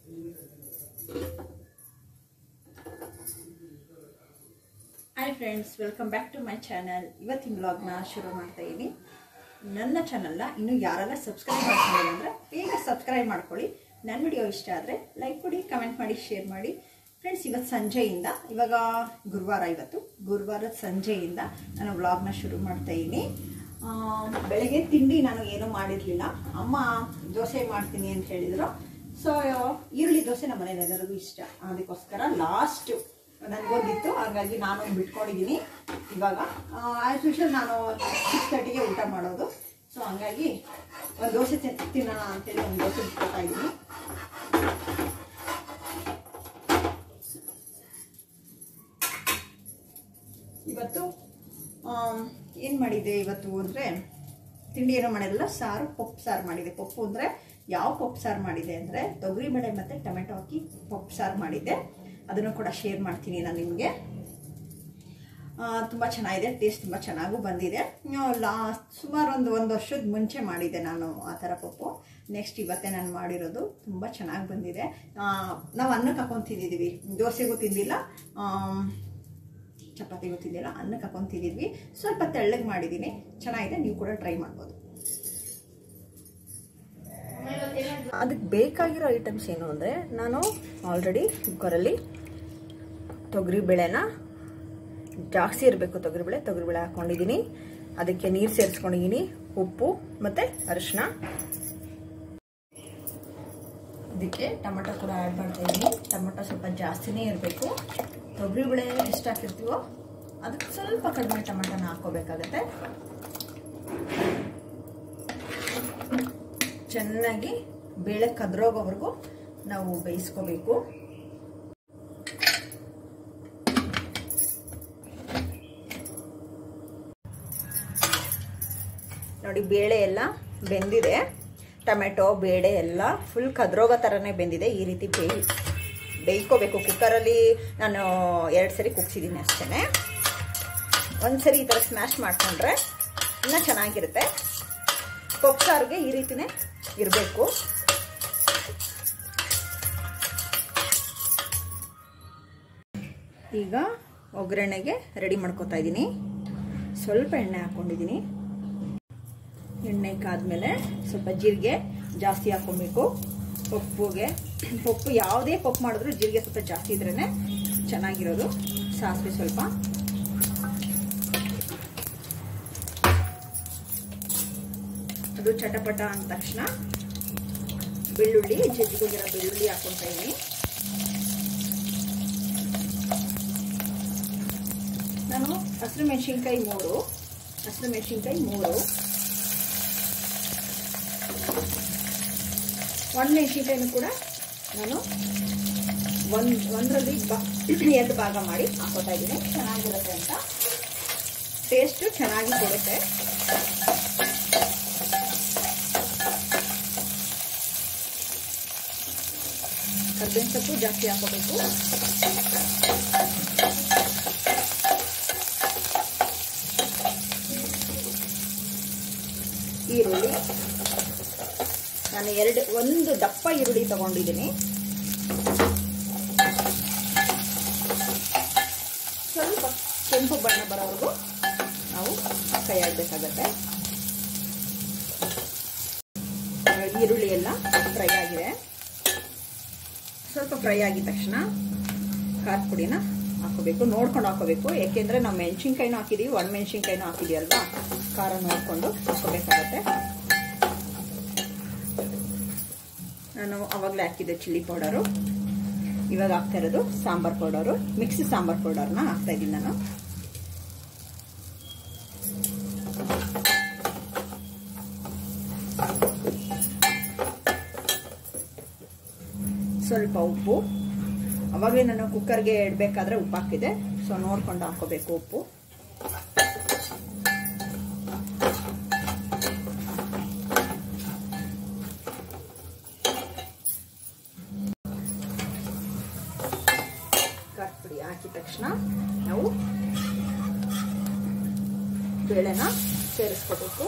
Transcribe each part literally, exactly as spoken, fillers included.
Hi friends, welcome back to my channel. ಇವತ್ತಿನ ವ್ಲಾಗ್ನ ಶುರು ಮಾಡ್ತಾ ಇದ್ದೀನಿ. ನನ್ನ ಚಾನಲ್ನ ಇನ್ನೂ ಯಾರೆಲ್ಲ ಸಬ್ಸ್ಕ್ರೈಬ್ ಮಾಡ್ಕೊಂಡಿಲ್ಲ ಅಂದರೆ ಬೇಗ ಸಬ್ಸ್ಕ್ರೈಬ್ ಮಾಡ್ಕೊಳ್ಳಿ. ನನ್ನ ವಿಡಿಯೋ ಇಷ್ಟ ಆದರೆ ಲೈಕ್ ಕೊಡಿ, ಕಮೆಂಟ್ ಮಾಡಿ, ಶೇರ್ ಮಾಡಿ. ಫ್ರೆಂಡ್ಸ್, ಇವತ್ತು ಸಂಜೆಯಿಂದ, ಇವಾಗ ಗುರುವಾರ, ಇವತ್ತು ಗುರುವಾರದ ಸಂಜೆಯಿಂದ ನಾನು ವ್ಲಾಗ್ನ ಶುರು ಮಾಡ್ತಾ ಇದ್ದೀನಿ. ಬೆಳಗ್ಗೆ ತಿಂಡಿ ನಾನು ಏನೂ ಮಾಡಿರಲಿಲ್ಲ. ಅಮ್ಮ ದೋಸೆ ಮಾಡ್ತೀನಿ ಅಂತ ಹೇಳಿದರು. ಸೊ ಈರುಳ್ಳಿ ದೋಸೆ ನಮ್ಮ ಮನೇಲಿ ಎಲ್ಲರಿಗೂ ಇಷ್ಟ, ಅದಕ್ಕೋಸ್ಕರ ಲಾಸ್ಟು ನನಗೊಂದಿತ್ತು, ಹಾಗಾಗಿ ನಾನು ಬಿಟ್ಕೊಂಡಿದ್ದೀನಿ. ಇವಾಗ ಆ್ಯಸ್ ಯೂಶುವಲ್ ನಾನು ಸಿಕ್ಸ್ ತರ್ಟಿಗೆ ಊಟ ಮಾಡೋದು. ಸೊ ಹಂಗಾಗಿ ಒಂದು ದೋಸೆ ತಿನ್ನೋಣ ಅಂತೇಳಿ ಒಂದು ದೋಸೆ ಬಿಟ್ಕೊತಾ ಇದ್ದೀನಿ. ಇವತ್ತು ಏನು ಮಾಡಿದೆ ಇವತ್ತು ಅಂದರೆ, ತಿಂಡಿ ಏನೋ ಮಾಡಿರಲಿಲ್ಲ, ಸಾರು, ಪಪ್ಪು ಸಾರು ಮಾಡಿದೆ. ಪಪ್ಪು ಅಂದರೆ ಯಾವ ಪಪ್ಪು ಸಾರು ಮಾಡಿದೆ ಅಂದರೆ, ತೊಗರಿಬೇಳೆ ಮತ್ತು ಟೊಮೆಟೊ ಹಾಕಿ ಪಪ್ಪು ಸಾರು ಮಾಡಿದ್ದೆ. ಅದನ್ನು ಕೂಡ ಶೇರ್ ಮಾಡ್ತೀನಿ ನಾನು ನಿಮಗೆ. ತುಂಬ ಚೆನ್ನಾಗಿದೆ, ಟೇಸ್ಟ್ ತುಂಬ ಚೆನ್ನಾಗೂ ಬಂದಿದೆ. ಲಾ ಸುಮಾರು ಒಂದು ಒಂದು ವರ್ಷದ ಮುಂಚೆ ಮಾಡಿದ್ದೆ ನಾನು ಆ ಥರ ಪಪ್ಪು. ನೆಕ್ಸ್ಟ್ ಇವತ್ತೇ ನಾನು ಮಾಡಿರೋದು, ತುಂಬ ಚೆನ್ನಾಗಿ ಬಂದಿದೆ. ನಾವು ಅನ್ನಕ್ಕೆ ಹಾಕೊಂಡು ತಿಂದಿದ್ದೀವಿ, ದೋಸೆಗೂ ತಿಂದಿಲ್ಲ, ಚಪಾತಿಗೂ ತಿಂದಿಲ್ಲ, ಅನ್ನಕ್ಕೆ ಹಾಕೊಂಡು ತಿಂದಿದ್ವಿ. ಸ್ವಲ್ಪ ತೆಳ್ಳಗೆ ಮಾಡಿದ್ದೀನಿ, ಚೆನ್ನಾಗಿದೆ. ನೀವು ಕೂಡ ಟ್ರೈ ಮಾಡ್ಬೋದು. ಅದಕ್ಕೆ ಬೇಕಾಗಿರೋ ಐಟಮ್ಸ್ ಏನು ಅಂದರೆ, ನಾನು ಆಲ್ರೆಡಿ ಕುಕ್ಕರಲ್ಲಿ ತೊಗರಿಬೇಳೆನ, ಜಾಸ್ತಿ ಇರಬೇಕು ತೊಗರಿಬೇಳೆ, ತೊಗರಿಬೇಳೆ ಹಾಕ್ಕೊಂಡಿದ್ದೀನಿ. ಅದಕ್ಕೆ ನೀರು ಸೇರಿಸ್ಕೊಂಡಿದ್ದೀನಿ, ಉಪ್ಪು ಮತ್ತು ಅರಿಶಿನ. ಅದಕ್ಕೆ ಟೊಮೆಟೊ ಕೂಡ ಆ್ಯಡ್ ಮಾಡ್ತಾ ಇದ್ದೀನಿ. ಟೊಮೆಟೊ ಸ್ವಲ್ಪ ಜಾಸ್ತಿನೇ ಇರಬೇಕು. ತೊಗರಿಬೇಳೆ ಎಷ್ಟು ಹಾಕಿರ್ತೀವೋ ಅದಕ್ಕೆ ಸ್ವಲ್ಪ ಕಡಿಮೆ ಟೊಮೆಟೊನ ಹಾಕ್ಕೋಬೇಕಾಗತ್ತೆ. ಚೆನ್ನಾಗಿ ಬೇಳೆ ಕದ್ರೋಗೋವರೆಗೂ ನಾವು ಬೇಯಿಸ್ಕೋಬೇಕು. ನೋಡಿ, ಬೇಳೆ ಎಲ್ಲ ಬೆಂದಿದೆ. ಟೊಮೆಟೊ ಬೇಳೆ ಎಲ್ಲ ಫುಲ್ ಕದ್ರೋಗೋ ಥರನೇ ಬೆಂದಿದೆ. ಈ ರೀತಿ ಬೇಯಿ ಬೇಯ್ಕೋಬೇಕು. ಕುಕ್ಕರಲ್ಲಿ ನಾನು ಎರಡು ಸರಿ ಕುಗ್ಸಿದ್ದೀನಿ ಅಷ್ಟೇ. ಒಂದು ಸರಿ ಈ ಥರ ಸ್ಮ್ಯಾಶ್ ಮಾಡಿಕೊಂಡ್ರೆ ಇನ್ನೂ ಚೆನ್ನಾಗಿರುತ್ತೆ. ಪಪ್ಪು ಸಾರಿಗೆ ಈ ರೀತಿನೇ ಇರಬೇಕು. ಈಗ ಒಗ್ಗರಣೆಗೆ ರೆಡಿ ಮಾಡ್ಕೊತಾ ಇದ್ದೀನಿ. ಸ್ವಲ್ಪ ಎಣ್ಣೆ ಹಾಕ್ಕೊಂಡಿದ್ದೀನಿ. ಎಣ್ಣೆ ಕಾದ್ಮೇಲೆ ಸ್ವಲ್ಪ ಜೀರಿಗೆ ಜಾಸ್ತಿ ಹಾಕ್ಕೊಬೇಕು. ಪಪ್ಪುಗೆ ಪಪ್ಪು ಯಾವುದೇ ಪಪ್ಪು ಮಾಡಿದ್ರು ಜೀರಿಗೆ ಸ್ವಲ್ಪ ಜಾಸ್ತಿ ಇದ್ರೇ ಚೆನ್ನಾಗಿರೋದು. ಸಾಸಿವೆ ಸ್ವಲ್ಪ, ಅದು ಚಟಪಟ ಅಂದ ತಕ್ಷಣ ಬೆಳ್ಳುಳ್ಳಿ, ಜಜ್ಜಿಗೋಗಿರೋ ಬೆಳ್ಳುಳ್ಳಿ ಹಾಕ್ಕೊತಾ ಇದ್ದೀನಿ. ನಾನು ಹಸಿರು ಮೆಣಸಿನ್ಕಾಯಿ ಮೂರು ಹಸಿರು ಮೆಣಸಿನ್ಕಾಯಿ ಮೂರು ಒಂದು ಮೆಣಸಿನ್ಕಾಯಿನೂ ಕೂಡ ನಾನು ಒಂದು ಒಂದರಲ್ಲಿ ಬಾ ಎರಡು ಭಾಗ ಮಾಡಿ ಹಾಕೋತಾ ಇದ್ದೀನಿ. ಚೆನ್ನಾಗಿರುತ್ತೆ ಅಂತ, ಟೇಸ್ಟು ಚೆನ್ನಾಗಿ ಕೊಡುತ್ತೆ. ಕರ್ಬೇವಿನ ಸೊಪ್ಪು ಜಾಸ್ತಿ ಹಾಕೋಬೇಕು. ಈರುಳ್ಳಿ ನಾನು ಎರಡು ಒಂದು ದಪ್ಪ ಈರುಳ್ಳಿ ತಗೊಂಡಿದ್ದೀನಿ. ಸ್ವಲ್ಪ ಕೆಂಪು ಬಣ್ಣ ಬರೋವರೆಗೂ ನಾವು ಕೈ ಆಡಬೇಕಾಗತ್ತೆ. ಈರುಳ್ಳಿ ಎಲ್ಲ ಫ್ರೈ ಆಗಿದೆ. ಸ್ವಲ್ಪ ಫ್ರೈ ಆಗಿದ ತಕ್ಷಣ ಖಾರದ ಪುಡಿನ ಹಾಕೋಬೇಕು. ನೋಡ್ಕೊಂಡು ಹಾಕೋಬೇಕು, ಯಾಕೆಂದರೆ ನಾವು ಮೆಣಸಿನ್ಕಾಯಿನೂ ಹಾಕಿದ್ದೀವಿ, ಒಣ ಮೆಣಸಿನ್ಕಾಯಿನೂ ಹಾಕಿದ್ದೀವಿ ಅಲ್ವಾ, ಖಾರ ನೋಡಿಕೊಂಡು ಹಾಕೋಬೇಕಾಗತ್ತೆ. ನಾನು ಅವಾಗಲೇ ಹಾಕಿದ್ದೆ ಚಿಲ್ಲಿ ಪೌಡರು. ಇವಾಗ ಹಾಕ್ತಾ ಇರೋದು ಸಾಂಬಾರ್ ಪೌಡರು, ಮಿಕ್ಸಿ ಸಾಂಬಾರ್ ಪೌಡರ್ನ ಹಾಕ್ತಾ ಇದ್ದೀನಿ ನಾನು. ಸ್ವಲ್ಪ ಉಪ್ಪು, ಅವಾಗಲೇ ನಾನು ಕುಕ್ಕರ್ಗೆ ಇಡಬೇಕಾದ್ರೆ ಉಪ್ಪು ಹಾಕಿದೆ. ಸೊ ನೋಡ್ಕೊಂಡು ಹಾಕೋಬೇಕು ಉಪ್ಪು. ಖಾರದ ಪುಡಿ ಹಾಕಿದ ತಕ್ಷಣ ನಾವು ಬೇಳೆನ ಸೇರಿಸ್ಕೋಬೇಕು.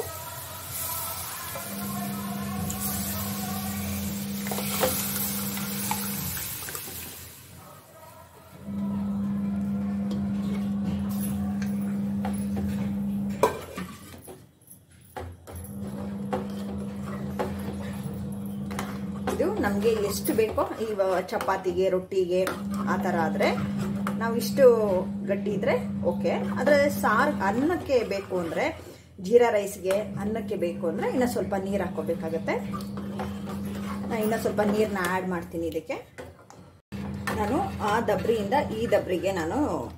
ಇದು ನಮಗೆ ಎಷ್ಟು ಬೇಕೋ ಇವಾಗ ಚಪಾತಿಗೆ ರೊಟ್ಟಿಗೆ ಆ ಥರ ಆದರೆ ನಾವು ಇಷ್ಟು ಗಟ್ಟಿ ಇದ್ರೆ ಓಕೆ. ಆದರೆ ಸಾರು ಅನ್ನಕ್ಕೆ ಬೇಕು ಅಂದರೆ, ಜೀರಾ ರೈಸ್ಗೆ ಅನ್ನಕ್ಕೆ ಬೇಕು ಅಂದರೆ ಇನ್ನೂ ಸ್ವಲ್ಪ ನೀರು ಹಾಕೋಬೇಕಾಗತ್ತೆ. ನಾನು ಇನ್ನೂ ಸ್ವಲ್ಪ ನೀರನ್ನ ಆ್ಯಡ್ ಮಾಡ್ತೀನಿ ಇದಕ್ಕೆ. ನಾನು ಆ ದಬ್ರಿಯಿಂದ ಈ ದಬ್ರಿಗೆ ನಾನು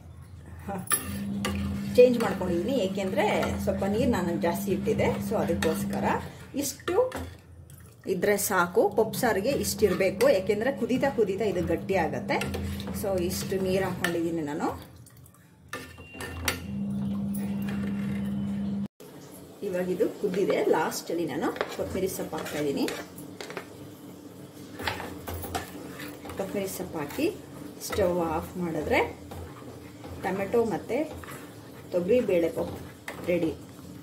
ಚೇಂಜ್ ಮಾಡ್ಕೊಂಡಿದ್ದೀನಿ, ಏಕೆಂದರೆ ಸ್ವಲ್ಪ ನೀರು ನಾನು ಜಾಸ್ತಿ ಇಟ್ಟಿದೆ. ಸೊ ಅದಕ್ಕೋಸ್ಕರ ಇಷ್ಟು ಇದ್ರೆ ಸಾಕು. ಪಪ್ಪು ಸಾರಿಗೆ ಇಷ್ಟು ಇರಬೇಕು, ಯಾಕೆಂದರೆ ಕುದೀತಾ ಕುದೀತಾ ಇದು ಗಟ್ಟಿ ಆಗುತ್ತೆ. ಸೊ ಇಷ್ಟು ನೀರು ಹಾಕ್ಕೊಂಡಿದ್ದೀನಿ ನಾನು. ಇವಾಗ ಇದು ಕುದ್ದಿದೆ. ಲಾಸ್ಟಲ್ಲಿ ನಾನು ಕೊತ್ತಂಬರಿ ಸೊಪ್ಪು ಹಾಕ್ತಾ ಇದ್ದೀನಿ. ಕೊತ್ತಂಬರಿ ಸೊಪ್ಪು ಹಾಕಿ ಸ್ಟವ್ ಆಫ್ ಮಾಡಿದ್ರೆ ಟೊಮೆಟೊ ಮತ್ತು ತೊಗರಿ ಬೇಳೆ ಪಪ್ಪು ರೆಡಿ.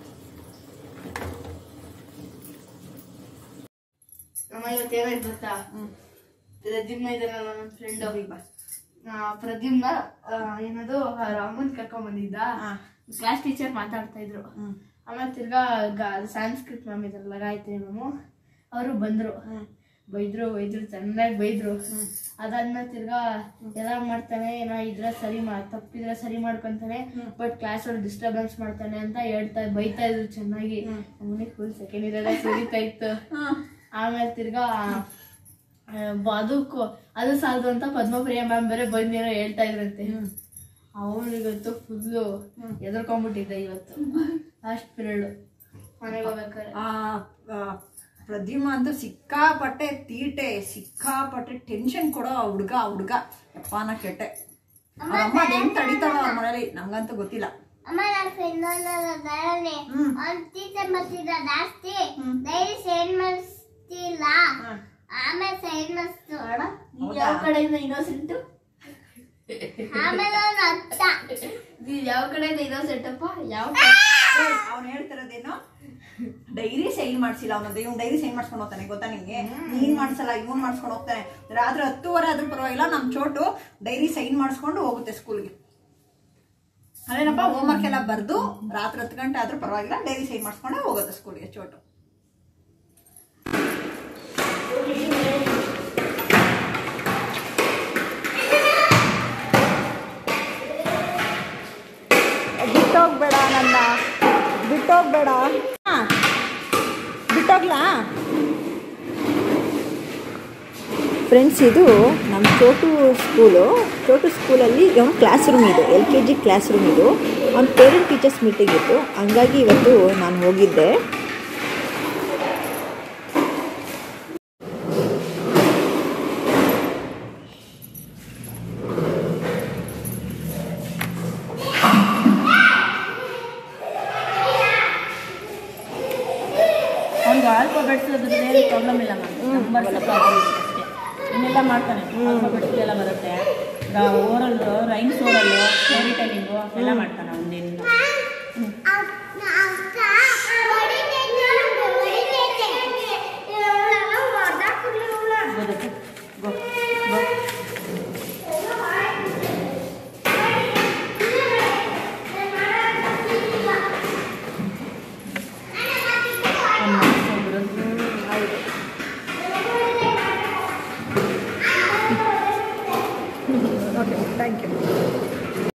ನಮ್ಮ ಇವತ್ತು ಏನಾಯ್ತು ಗೊತ್ತಾ? ಪ್ರದ್ಯುಮ್ನ ಇದೆಲ್ಲ ನನ್ನ ಫ್ರೆಂಡ್ ಪ್ರದ್ಯುಮ್ನ ಏನದು ರಾಮನ್ ಕರ್ಕೊಂಡ್ ಬಂದಿದ್ದ. ಕ್ಲಾಸ್ ಟೀಚರ್ ಮಾತಾಡ್ತಾ ಇದ್ರು. ಆಮೇಲೆ ತಿರ್ಗಾ ಸಂಸ್ಕೃತ್ ಮ್ಯಾಮ್ ಇದ್ರಲ್ಲ, ಗಾಯತ್ರಿ ಮ್ಯಾಮು, ಅವರು ಬಂದ್ರು. ಬೈದ್ರು ಬೈದ್ರು ಚೆನ್ನಾಗಿ ಬೈದ್ರು. ಅದಾದ್ಮೇಲೆ ತಿರ್ಗಾ ಎಲ್ಲ ಮಾಡ್ತಾನೆ, ಏನೋ ಇದ್ರೆ ಸರಿ ಮಾ ತಪ್ಪಿದ್ರೆ ಸರಿ ಮಾಡ್ಕೊಂತಾನೆ, ಬಟ್ ಕ್ಲಾಸ್ ಒಳಗೆ ಡಿಸ್ಟರ್ಬೆನ್ಸ್ ಮಾಡ್ತಾನೆ ಅಂತ ಹೇಳ್ತಾ ಬೈತಾ ಇದ್ರು ಚೆನ್ನಾಗಿ. ನಮ್ಮನೆ ಫುಲ್ ಸೆಕೆಂಡ್ ಇರೋದ ಸುರಿತಾ ಇತ್ತು. ಆಮೇಲೆ ತಿರ್ಗಾ ಅದಕ್ಕೂ ಅದು ಸಾಲದು ಅಂತ ಪದ್ಮಪ್ರಿಯ ಮ್ಯಾಮ್ ಬೇರೆ ಬಂದೇನೋ ಹೇಳ್ತಾ ಇದ್ರಂತೆ. ಅವನಿಗಂತೂ ಫುಲ್ಲು ಎದುರ್ಕೊಂಡ್ಬಿಟ್ಟಿದ್ದೆ ಇವತ್ತು ಲಾಸ್ಟ್ ಪೀರಿಯಡ್ ಮನೆಗೆ ಹೋಗ್ಬೇಕಾದ್ರೆ. ಪ್ರದ್ಯುಮ ಅಂತೂ ಸಿಕ್ಕಾಪಟ್ಟೆ ತೀಟೆ, ಸಿಕ್ಕಾಪಟ್ಟೆ ಟೆನ್ಷನ್ ಕೊಡೋ ಹುಡ್ಗ ಹುಡ್ಗ ಯಪ್ಪಾನ ಕೆಟ್ಟೆ. ಅಮ್ಮ ಹೆಂಗ್ ತಡಿತಾಳ ಅವ್ರ ಮನೇಲಿ ನಮ್ಗಂತೂ ಗೊತ್ತಿಲ್ಲ. ಯಾವ ಕಡೆಯಿಂದ ಇನ್ನೋಸೆಂಟ್ ಯಾವ ಕಡೆಯಿಂದ ಇನ್ನೋಸೆಂಟಪ್ಪ? ಯಾವ ಅವ್ನು ಹೇಳ್ತಿರೋದೇನೋ ಡೈರಿ ಸೈನ್ ಮಾಡ್ಸಿಲ್ಲ ಅವನದ್ದು. ಇವ್ನು ಡೈರಿ ಸೈನ್ ಮಾಡ್ಸ್ಕೊಂಡು ಹೋಗ್ತಾನೆ ಗೊತ್ತಾ ನಿಮ್ಗೆ? ನೀನ್ ಮಾಡ್ಸಲ್ಲ, ಇವನ್ ಮಾಡ್ಸ್ಕೊಂಡು ಹೋಗ್ತಾನೆ. ರಾತ್ರಿ ಹತ್ತುವರೆ ಆದ್ರೂ ಪರವಾಗಿಲ್ಲ, ನಮ್ ಚೋಟು ಡೈರಿ ಸೈನ್ ಮಾಡಿಸ್ಕೊಂಡು ಹೋಗುತ್ತೆ ಸ್ಕೂಲ್ಗೆ. ಅದೇನಪ್ಪ ಹೋಮ್ವರ್ಕ್ ಎಲ್ಲ ಬರ್ದು ರಾತ್ರಿ ಹತ್ತು ಗಂಟೆ ಆದ್ರೂ ಪರವಾಗಿಲ್ಲ, ಡೈರಿ ಸೈನ್ ಮಾಡಿಸ್ಕೊಂಡೆ ಹೋಗುತ್ತೆ ಸ್ಕೂಲ್ಗೆ ಚೋಟು. ಬಿಟ್ಟೋಗ್ಬೇಡ ನನ್ನ, ಬಿಟ್ಟೋಗ್ಬೇಡ, ಬಿಟ್ಟೋಗ್ಲಾ ಫ್ರೆಂಡ್ಸ್. ಇದು ನಮ್ಮ ಚೋಟು ಸ್ಕೂಲು. ಚೋಟು ಸ್ಕೂಲಲ್ಲಿ ಒಂದು ಕ್ಲಾಸ್ ರೂಮ್ ಇದೆ, L K G class room ಇದು. ಒಂದು ಪೇರೆಂಟ್ ಟೀಚರ್ಸ್ ಮೀಟಿಂಗ್ ಇತ್ತು, ಹಂಗಾಗಿ ಇವತ್ತು ನಾನು ಹೋಗಿದ್ದೆ. ಅವ್ನಿಗೆ ಆಲ್ಫಾಬೆಟ್ಸ್ ಅದ್ರದ್ದು ಪ್ರಾಬ್ಲಮ್ ಇಲ್ಲ ಮ್ಯಾಮ್, ನಂಬರ್ಸ್ ಪ್ರಾಬ್ಲಮ್ ಇದೆ ಅಷ್ಟೇ. ಇನ್ನೆಲ್ಲ ಮಾಡ್ತಾನೆ, ಆಲ್ಫಾಬೆಟ್ಸ್ ಎಲ್ಲ ಬರುತ್ತೆ. Orally, rhymes orally, story telling ಎಲ್ಲ ಮಾಡ್ತಾನೆ ಒಂದಿನ. Go go okay, thank you.